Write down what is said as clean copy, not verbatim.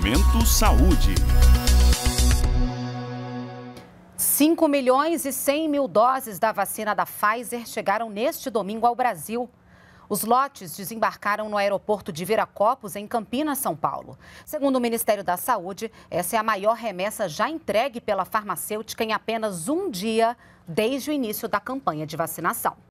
Momento Saúde. 5.100.000 doses da vacina da Pfizer chegaram neste domingo ao Brasil. Os lotes desembarcaram no aeroporto de Viracopos, em Campinas, São Paulo. Segundo o Ministério da Saúde, essa é a maior remessa já entregue pela farmacêutica em apenas um dia desde o início da campanha de vacinação.